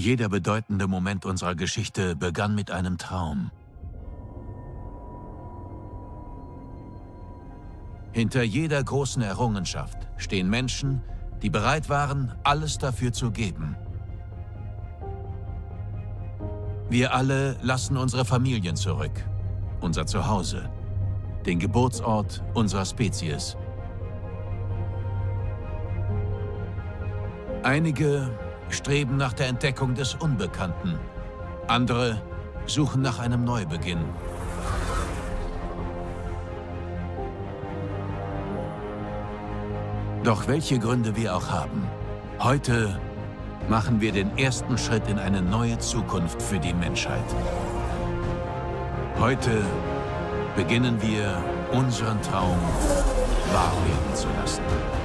Jeder bedeutende Moment unserer Geschichte begann mit einem Traum. Hinter jeder großen Errungenschaft stehen Menschen, die bereit waren, alles dafür zu geben. Wir alle lassen unsere Familien zurück, unser Zuhause, den Geburtsort unserer Spezies. Einige streben nach der Entdeckung des Unbekannten, andere suchen nach einem Neubeginn. Doch welche Gründe wir auch haben, heute machen wir den ersten Schritt in eine neue Zukunft für die Menschheit. Heute beginnen wir, unseren Traum wahr werden zu lassen.